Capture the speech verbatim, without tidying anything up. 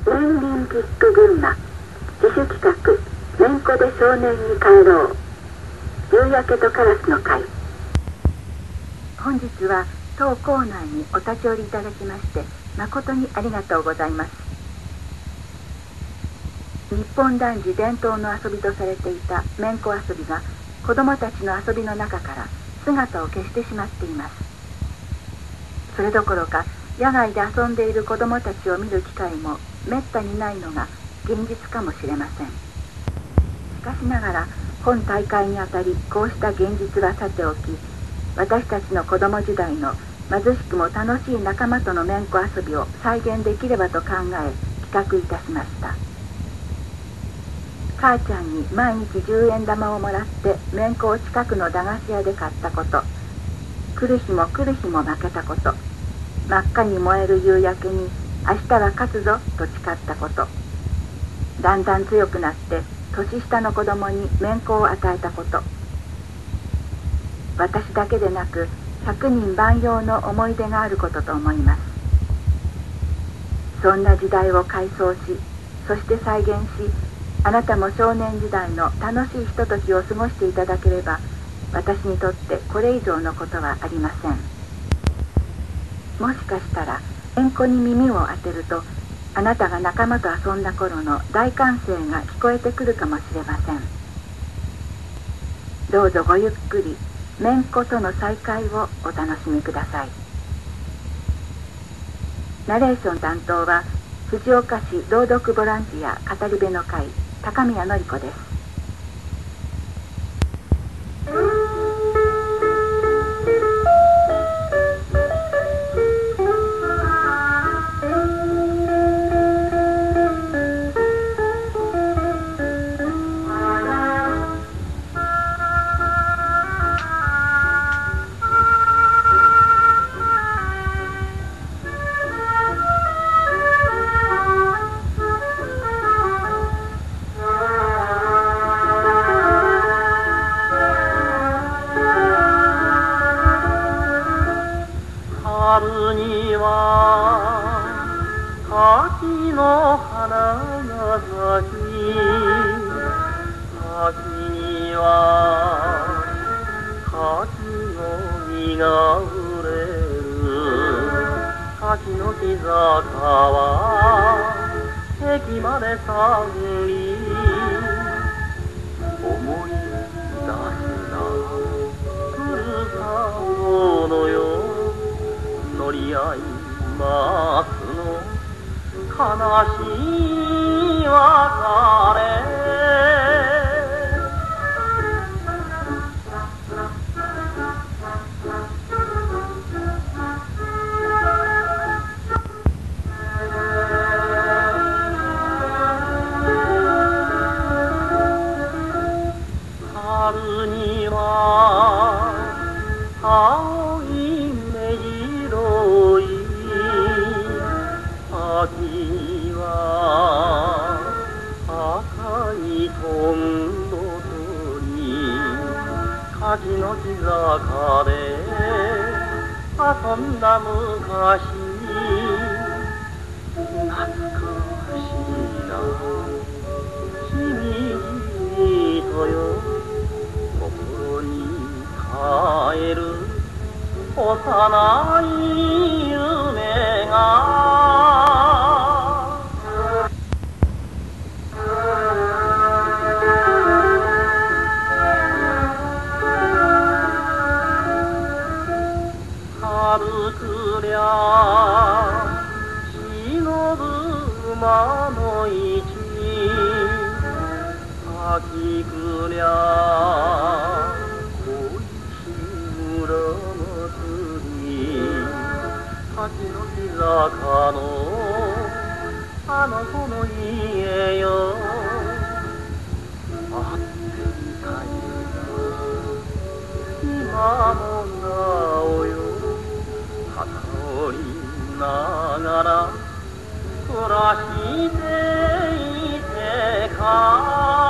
年輪ピック群馬自主企画めんこで少年に帰ろう夕焼けとカラスの会。本日は当コーナーにお立ち寄りいただきまして誠にありがとうございます。日本男児伝統の遊びとされていためんこ遊びが子どもたちの遊びの中から姿を消してしまっています。それどころか野外で遊んでいる子どもたちを見る機会もめったにないのが現実かもしれません。しかしながら本大会にあたりこうした現実はさておき、私たちの子ども時代の貧しくも楽しい仲間とのめんこ遊びを再現できればと考え企画いたしました。母ちゃんに毎日じゅうえん玉をもらってめんこを近くの駄菓子屋で買ったこと、来る日も来る日も負けたこと、真っ赤に燃える夕焼けに明日は勝つぞと誓ったこと、だんだん強くなって年下の子供にめんこを与えたこと、私だけでなく百人万葉の思い出があることと思います。そんな時代を回想し、そして再現し、あなたも少年時代の楽しいひとときを過ごしていただければ、私にとってこれ以上のことはありません。もしかしたらめんこに耳を当てると、あなたが仲間と遊んだ頃の大歓声が聞こえてくるかもしれません。どうぞごゆっくりめんことの再会をお楽しみください。ナレーション担当は藤岡市朗読ボランティア語り部の会高宮典子です。 春には柿の花が咲き、秋には柿の実が売れる。柿の木坂は駅まで三里、思い出すなふるさとのよ乗り合いますの悲しい別れ。春には青い目白い、秋には赤いトンボ鳥、柿の木坂で遊んだ昔、懐かしいな君とよ、心に帰る幼い夢が。春くりゃ忍ぶ馬の市、秋くりゃ恋し村祭り、柿の木坂のあの子の家よ、会ってみたいな今もなおよ、旗織りながら暮らしていてか